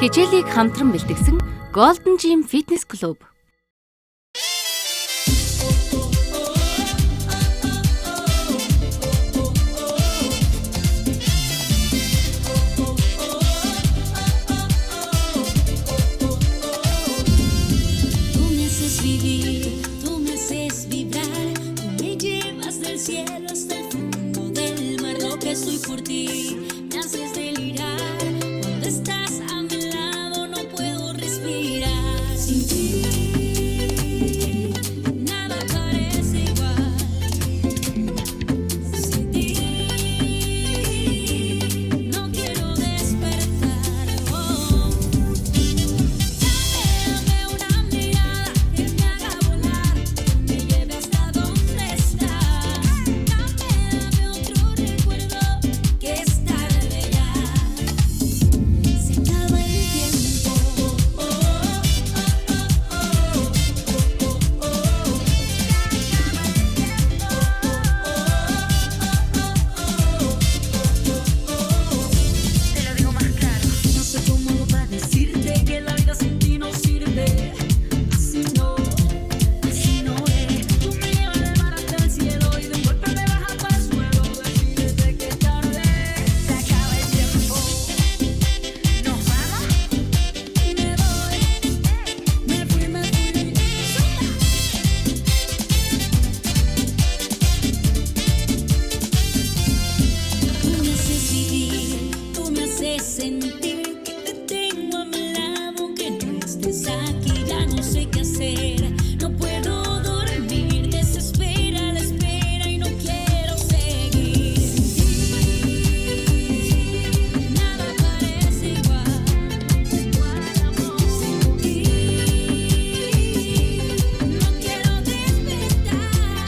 Хичээлийг хамтран бэлтгэсэн Golden Gym Fitness Club. Soy por ti, me haces delirar. Cuando estás a mi lado no puedo respirar. Sin ti nada parece igual. Sin ti no quiero despertar. Oh. Dame una mirada que me haga volar, que me lleve hasta donde estás. Dame otro recuerdo. Que es tarde ya, se acaba el tiempo. Te lo digo más claro. No sé cómo para decirte que la vida sin ti no sirve. Así no es. Tú me llevas del mar hasta el cielo y de un golpe me bajas para el suelo. Decídete que es tarde. Se acaba el tiempo. Nos vamos. Me voy. Me fui. Tú me haces vivir, tú me haces sentir que te tengo a mi lado, que no estés aquí, ya no sé qué hacer. No puedo dormir, desespera la espera y no quiero seguir. Nada parece igual, amor. Sin ti no quiero despertar.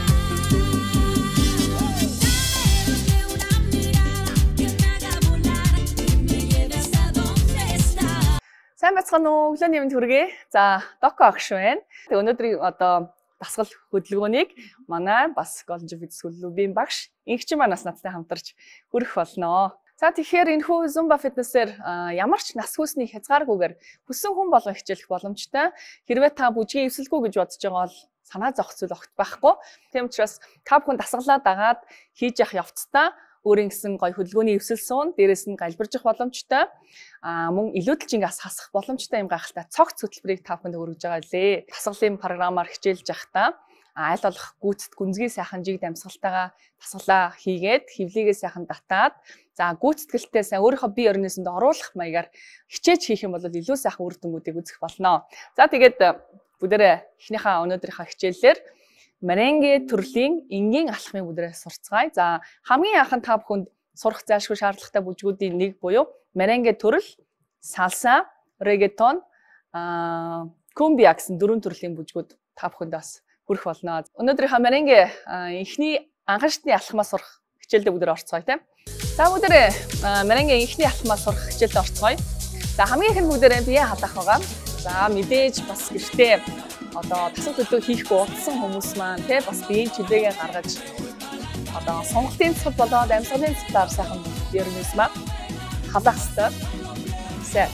Dame una mirada que me haga volar, que me lleve hasta donde estás. Сайн бацхан уу, өглөөний мэнд хүргэе. За, Доко агш байна. Тэгээ өнөөдрийн одоо дасгал хөдөлгөөнийг манай бас Golden Gym Fitness Club-ийн багш инхчин маань нас надтай хамтарч хүрэх болно. За, тэгэхээр энэхүү Zumba Fitness-ээр ямар ч нас хүүсний хязгааргүйгээр хүссэн хүн болгон хичээлэх боломжтой. Хэрвээ та бүжгийн эвсэлгүй гэж бодож байгаа бол санаа зовх зүйл огт байхгүй. Тийм учраас та бүхэн дасгалаа дагаад хийж явах явцдаа өөрийн гэсэн гоё хөдөлгөөний эвсэл суун, дээрээс нь галбиржих боломжтой. Мөн илүүдэлж ингээс хасах боломжтой юм гайхалтай цогц хөтөлбөрийг та бүхэнд өргөж байгаа лээ. Дасгалын програмаар хичээлж явахдаа аль болох гүйцэд гүнзгий сайхан жиг дамсгалтайгаа дасгалаа хийгээд хөвлийгээ сайхан татаад за гүйцэтгэлтэй сайн өөрийнхөө бие орносонд оруулах маягаар хичээж хийх юм бол илүү сайхан үр дүнгуудыг үзэх болно. За тэгээд бүгдээрээ эхнийхээ өнөөдрийнхөө хичээлээр Merengue төрлийн энгийн алхмыг бүгдээрээ сурцгаая. За хамгийн анхан та бүхэнд сурах зайлшгүй шаардлагатай бүжгүүдийн нэг буюу Merengue төрөл, Salsa, Reggaeton, Cumbia гэсэн дөрвөн төрлийн бүжгүүд та бүхэнд бас хүрэх болно. Өнөөдрийнхөө Merengue эхний анхан шатны алхмаа сурах хичээлдээ бүгдээрээ орцгоё тийм. За бүгдээрээ Merengue эхний алхмаа сурах хичээлдээ орцгоё. За хамгийн ихэнд бүгдээрээ бие халаах байгаа. За мэдээж бас гэртээ одоо тасал төлөв хийхгүй утсан хүмүүс маань тий бас биеийн чилээгээ гаргаж одоо сонголтын цэцэл болоод амьсгалын цэцлээр сайхан ерөнхийс маа халах хэвээр. За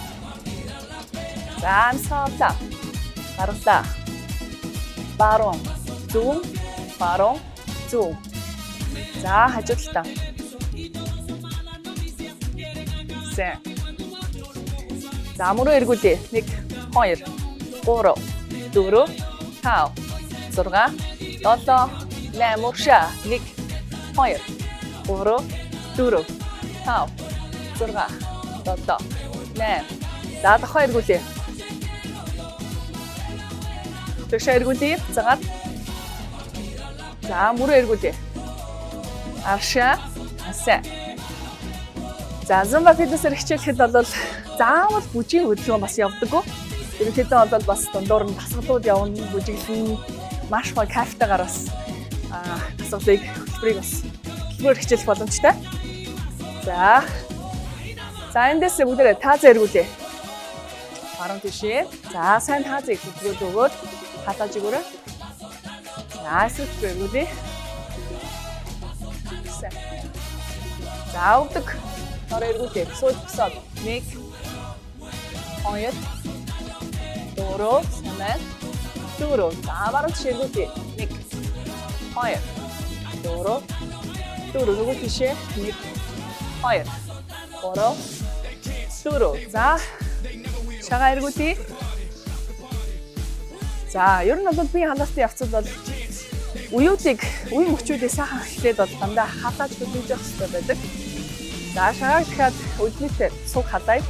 амсаалаа. Гаргалаа. Баруун, зүүн, баруун, зүүн. За хажуудлаа. За мөрөө эргүүлээ. 1 2 3 4 5 6 7 8 уршаа 1 2 3 4 5 6 7 8 за дахиад эргүүлээ. Тэгшээ эргүүлээ. Цагаат. За мөрөө эргүүлээ. Аршаа. Асаа. За Zumba Fitness-ээр хичээлэхэд бол заавал бүжгийн хөдөлгөөн бас явдаггүй. Ерөнхийдөө бол бас дундуур нь дасгалууд явна, бүжиглэн маш гоё кайфтайгаар бас дасгалыг хөтөлбөрийг бас хөтөлбөр хичээлэх боломжтой. За эндээс бүгдээрээ таазаа эргүүлээ. Баруун тишээ. За сайн таазыг хөтөлбөрөд өгөөд хатааж өгөөрэй. За сүт эргүүлээ. За өгдөг. Ороо эргүүлээ. Сууд босоод 1 хоёр, дөрөв, сайн. Дөрөв. За баруун тишээ эргүүлээ. 1, 2, 4, 4 нөгөө тишээ 1, 2, 3, 4. За шагаа эргүүлээ. За ер нь бол би халаалтын явцад бол үеүүдийг, үе мөчүүдийг сайхан эхлээд бол дандаа халааж хөдөлж явах хэрэгтэй байдаг. За шагааг дахиад өднийтэй суг халаая.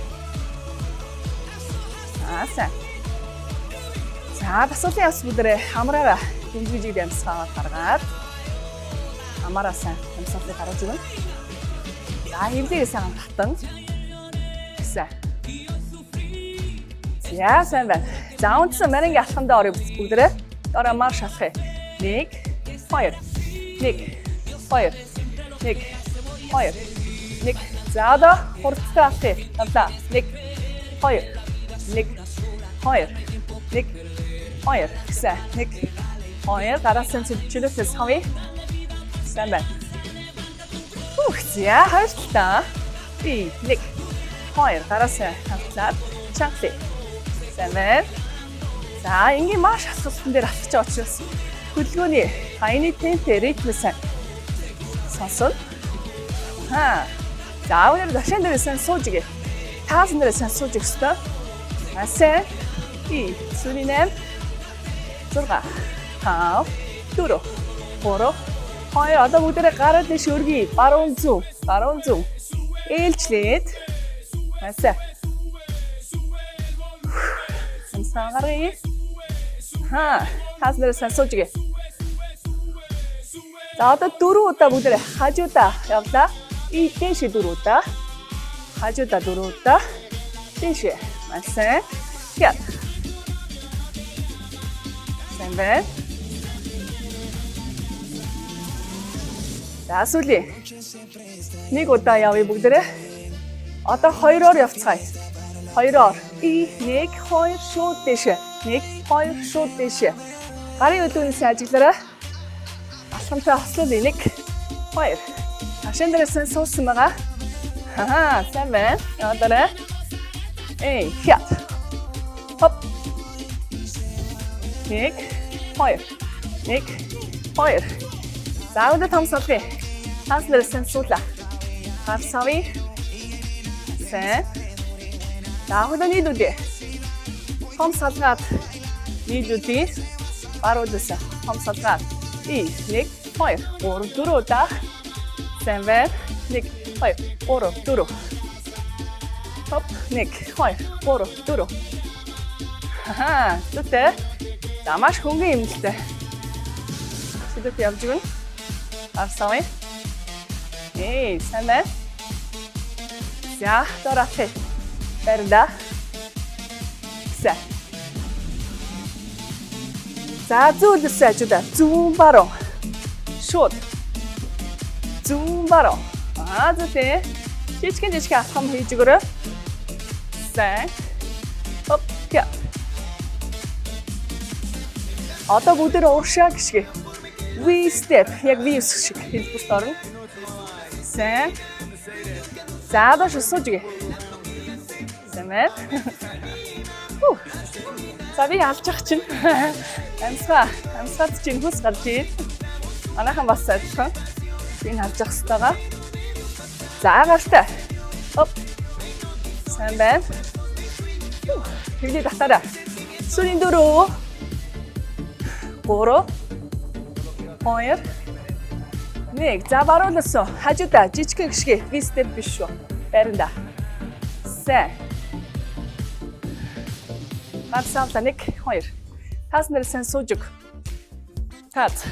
Сайн. За дасгалын явц бүдэрээ хамраараа дэмжиж ямсгаа гаргаад хамаараа сайн ямсгалыг гаргаж өгнө. За хөвлөгийг сайн татна. Сайн. За сайн байна. За үндсэн марингийн алхандаа орё бүдэрээ дараа марш алхъя. 1, 2, 1, 2, 1, 2, 1. За одоо хурдтай алхъя. Тавлаа. 1, 2, 1, 2, 1. 2, сайн. 1, 2, дараасан чөлөөс хавь. Сайн байна. За, хоёр талаа. 1, 2, дараасан хамтлаад чангалъя. Сайн байна. За, ингийн маш асуултан дээр алхаж байгаа учраас хөдөлгөөний хаяны темпэ ритм сайн сонсон. За, өнөөдөр дашин дээр сайн сууж гээ. Таасан дээр сайн сууж өгсдөө. Сайн. 2, 8, 6, 5, 4, 3, 2. Одоо бүгдээрээ гараад дэш өргөе. Баруун зүг. Ээлжлээд. Асаа. Хамсаа гаргая. Таасан дээр сайн сууж гээ. За одоо 4 удаа бүгдээрээ хажуудаа явлаа. Дэш 4 удаа. Хажуудаа 4 удаа. Дэш. Асаа. Яа. Сайн байна. За сүүлийн 1 удаа явъя бүгдээрээ. Одоо 2-оор явцгаая. 2-оор. 1, 2 шууд дэш. 1, 2 шууд дэш. Гарын өдөөс ажиглаарай. Алхамтай хослол 1, 2. Ашин дээрээс суусан байгаа. Сайн байна. Одоо хят. Хоп. 1, 2, 1, 2. За өндөр том салгая. Таасан дээрээс суулаа. Гар савъя. Сайн. За өндөр нийлүүлээ. Том салгаад нийлүүлээ. Баруудаас том салгаад. 1, 2, 3, 4 удаа. Сайн байна. 1, 2, 3, 4. Хоп. 1, 2, 3, 4. Зүтэй. За маш хөнгөн юм л дээ. Сэдвт явж гэн. Арсавь. Сайн байна. За, дөрөвт. Барда. За. За, зүудээс ажуда. Зүүн баруун. Шууд. Зүүн баруун. Зүтэй. Жижигэн алхам хийж өгөрөө. Сайн. Хоп. Яа. Одоо бүгдээ уушаа гიშгэ. V step яг V шиг хэлбэрт орно. Сайн. За одоо сууж гээ. Сайн байна. За би алчих чинь. Амсгад чинь хүс гарч ийн. Манайхан бас адилхан. Би алчих хэвээр. За гартай. Хоп. Сайн байна. Хэвлээ татаараа. Сүрийн 4. 3, 2, 1. За баруулсан. Хажуудаа жижиг гიშгэ. V step биш шүү. Баринда. Сайн. Марсаалта 1, 2. Таасан дээр сайн сууж өг. Таац.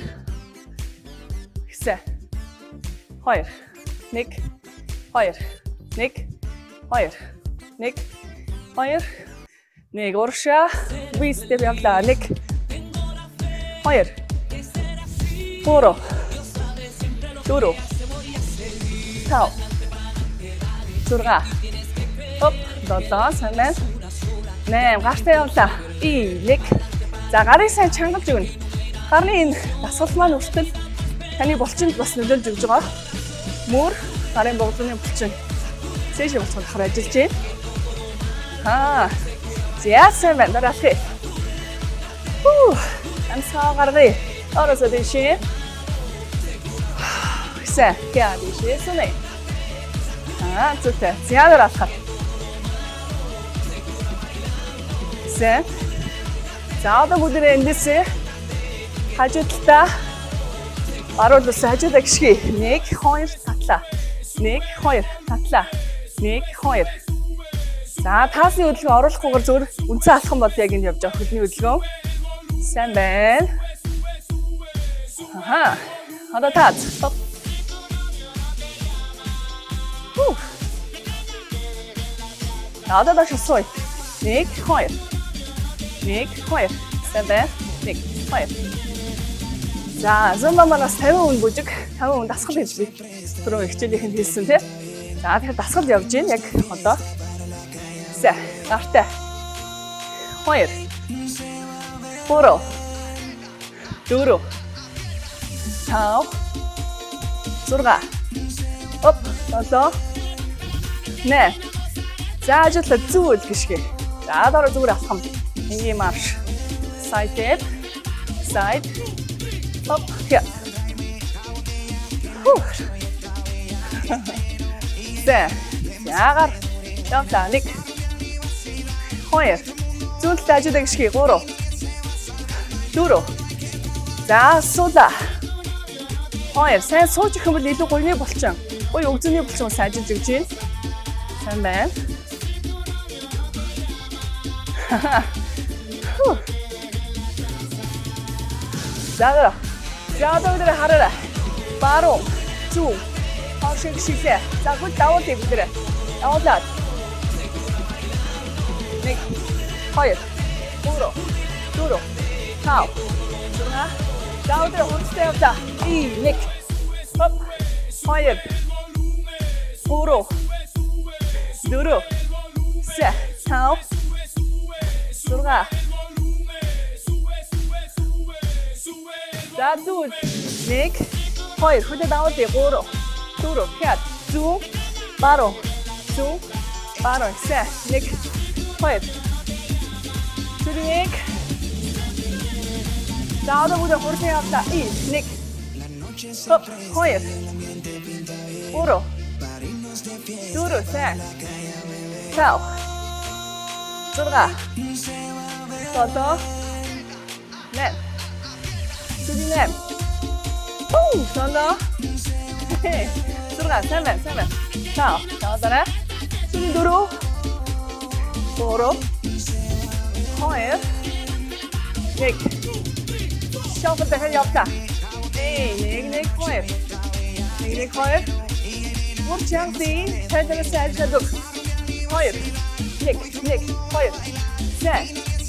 Сайн. 2, 1, 2, 1, 2, 1, 2, 1. Уршаа. V step явлаа. 1, 2, 3, 4, 5, 6, хоп, 7, сайн байна. 8, гартай явлаа. 1. За гарыг сайн чангалж өгнө. Гарны энэ дасгал маань үртэл таны булчинд бас нөлөөлж өгж байгаа. Мөр гарын боглооны булчин цээш явуулах ажиллаж байна. За сайн байна. Дараалах. Амсгаа гаргая. Ороосоо дэшээ. Сайн. Яа дэшээ сүнэ. Зүйтэй. За дараалах. Сайн. За одоо бүгдээ эндээсээ хажуудалтаа аруулсан хажуудаа гიშгий. 1 2 татлаа. 1 2 татлаа. 1 2. За таасны хөдөлгөөн оруулахгүйгээр зөвхөн үнцэн алхам бол яг энд явж байгаа хөдөлгөөний хөдөлгөөн. Сайн байна. Одоо таац. Стоп. Одоо даш сууя. 1 2. 1 2. Сайн байна. 1 2. За зумба манаас 50 хүн бүжиг 50 хүн дасгал гэж би түрүү хичээлийнхэнд хэлсэн тий. За тэгэхээр дасгал явж гин яг одоо. За гартай. 2 4 4 5 6 оп 7 8. За ажиглал зүйл гიშгэ. За дараа зүгээр алхам. Ингийн марш. Side step. Side. Up here. Зэ. Яагаар явлаа 1 2 зүйлтэй ажиглаа гიშгэ 3 4. За суула. 2 сайн сууж их юм бол илүү гойны болчин. Гой өгзөний болчин сайн ажиллаж өгч байна. Сайн байна. За одоо хараарай. Баруун, зүүн, хашиг шилээ. За гол давуу дэвдэрэ. Явуулаад. 1 2 3 4 5 6. За одоо хурцтай явлаа. 1 хоп 2 3 4 5 6. За зүйл 1 2 хөдөө даваад 3 4 5 зүүн баруун зүүн баруун 1 2 зүрийг за одоо бүгд хурдан явлаа 1 хоп 2 3 4 5 6 7 8 Sono. Surga, seven. Ciao. Ciao, Dara. Suni dulu. 4. 2. Nek. Siapa teh yapta? Nek 2. Nek 2. Murchang si. Saya saduk. 2. Nek 2. Sen.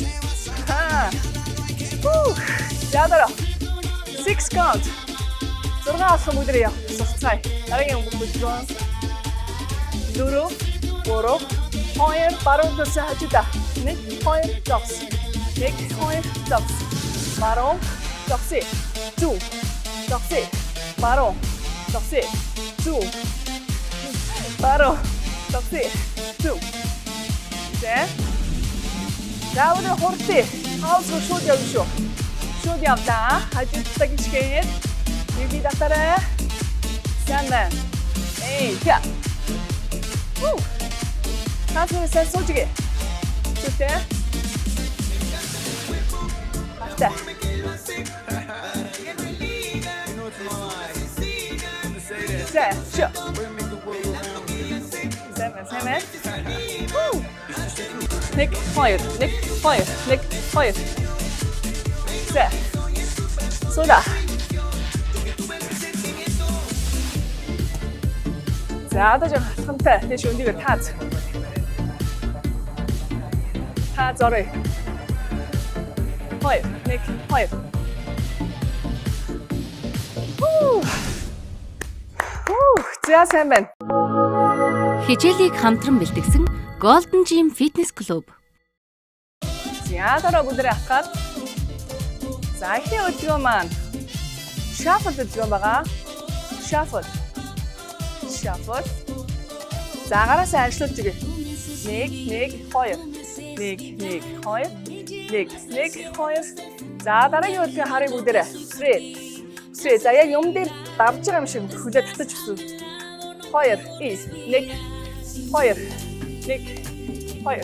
Ya Dara. 6 count. Surga asal mudriya. Susah. Darang bukan. 4, 2, baru tersahaja. Nek 2, dogs. Nek 2, dogs. Baru, dogs. 2, dogs. Baru, dogs. 2. Baru, dogs. 2. Sen. Dah udah horti. House show dia show. Show dia apa? Hajut lagi sikit. Bibi dokter. Sana. Ya. Kasih saya sojuge. Sudah. Basta. Saya, sure. Seven. Nick, fire. Saya. Sudah. За одоо жоо хатгантай тийш өндийгөө таац. Таац орой. Хой, нэг хой. За сайн байна. Хичээлийг хамтран бэлтгэсэн Golden Gym Fitness Club. За дараа бүгдээ ахгаад. За ихний өдрөө маань shuffle өдрөө байгаа. Shuffle. За гараасаа ажиллаж өгье. 1, 2. Нэг, хоёр. Нэг, хоёр. За дараагийн хөдөлгөөн харъя бүгдээрээ. Straight. За яг юм дээр давж байгаа юм шиг хөлөө татаж өсөв. 2, нэг, хоёр. Нэг, хоёр.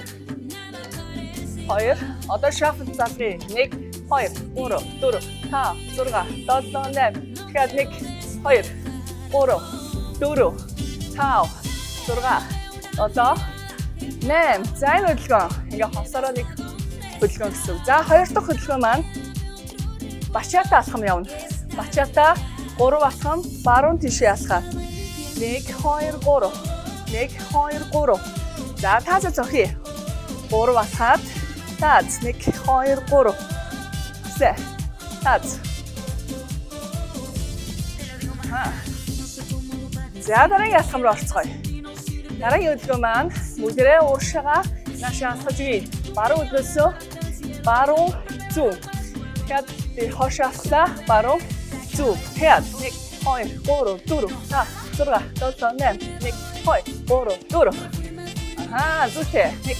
Одоо shuffle залгая. 1, 2, 3, 4, 5, 6, 7, 8. Тэгэхээр 1, 2, 3, 4, 5, 6, 7, 8. За энэ хөдөлгөөн ингээ хосороо нэг хөдөлгөөн гэсэн. За хоёр дахь хөдөлгөөн маань бачата алхам явна. Бачата 3 алхам баруун тишээ алхаад. 1, 2, 3. 1, 2, 3. За таасаа зохиё. 3 алхаад таац 1, 2, 3. Таац. За дараагийн алхам руу орцгоё. Дараагийн хөдөлгөөн маань бүгдээрээ уушаага наашаа алхаж ирье. Баруун өдөөсөө баруун зүү. Тэгэхэд би хойш алхлаа баруун зүү. Тэгэхэд 1, 2, 3, 4, 5, 6, 7, 8. 1, 2, 3, 4. Зүйтэй. 1.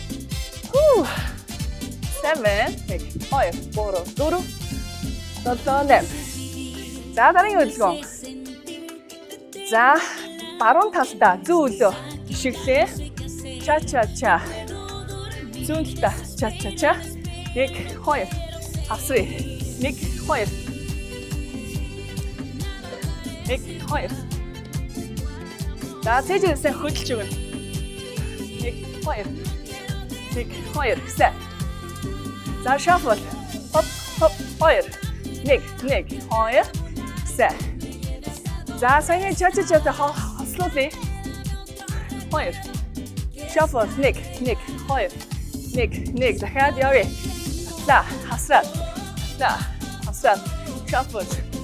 7. 1, 2, 3, 4. 7, 8. За дараагийн хөдөлгөөн. За баруун талдаа зүү өлөө шиглээ. Ча. Зүүн талдаа ча. 1, 2. Хавсрий. 1, 2. 1, 2. За цэжээсээ хөдөлж өгнө. 1, 2. 1, 2. Гэсэн. За shuffle. Хоп, 2. 1, 2. Гэсэн. За саяны ча хослуулъя. 2. Shuffle. 1, 2. 1. Дахиад явъя. Хасраад. Shuffle.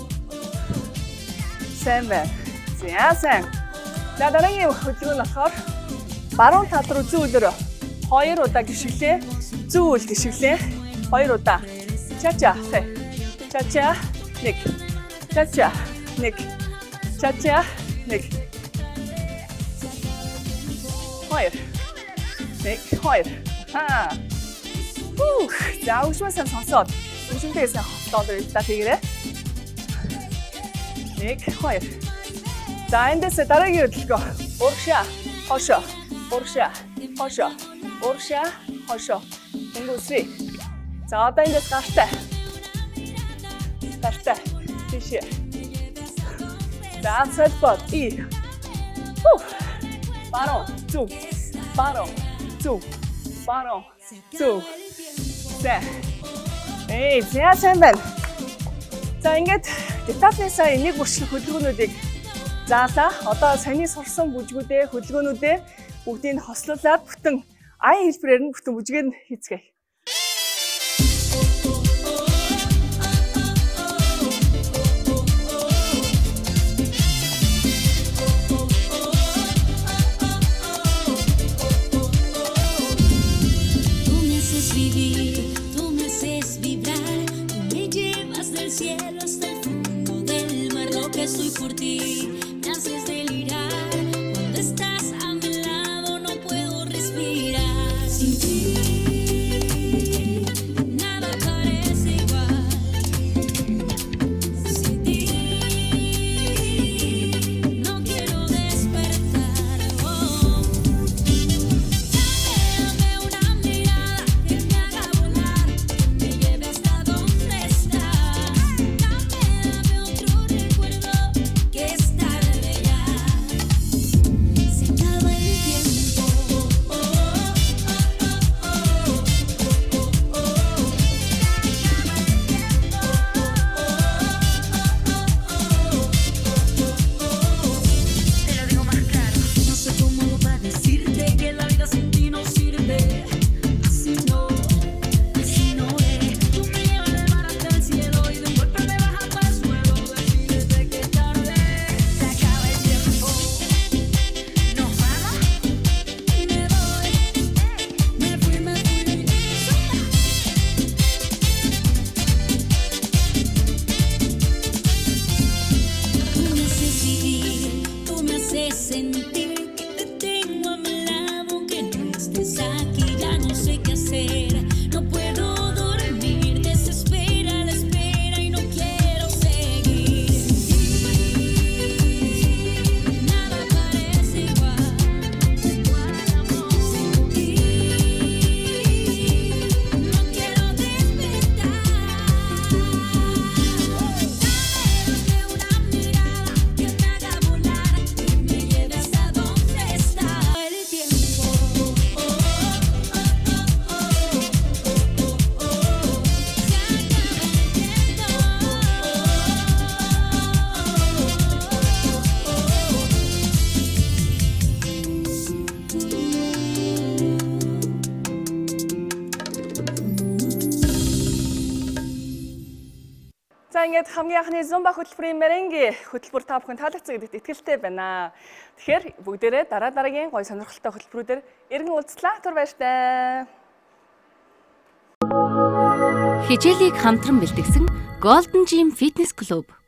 7. За. За дараагийн хөдөлгөөн нь болохоор баруун тал руу зүү өлөөрөө 2 удаа гიშгэлээ. Зүү үл гიშгэлээ. 2 удаа. Ча. 1. Ча. 1. Ча. 1. 2. 2. За үгшмээсээ сонсоод үгшмээсээ хотлоод та тэгээрэй. 1, 2. За эндээс дараагийн хөдөлгөөн. Урагшаа, хошоо. Тэнгүүсээ. За одоо эндээс гартай. Тийшээ. За сэлбот и. Баруун, зүү. За. Сайн байна. За ингээд детальны сая нэг бүрчлэх хөдөлгөөнүүдийг заалаа. Одоо саяны сурсан хөдөлгөөнүүдээ бүгдийг нь хослуулад бүтэн аян хэлбэрээр нь бүтэн бүжгээр нь хийцгээе. Estoy por ti, me haces delirar. Cuando estás a mi lado no puedo respirar. Sin ti Тэгээд хамгийн анхны Zumba хөтөлбөрийн меренге хөтөлбөр та бүхэн таалагдсан гэдэгт итгэлтэй байна. Тэгэхээр бүгдээрээ дараагийн гоё сонирхолтой хөтөлбөрүүдээр эргэн уулзлаа. Түр баяртай. Хичээлийг хамтран бэлтгэсэн Golden Gym Fitness Club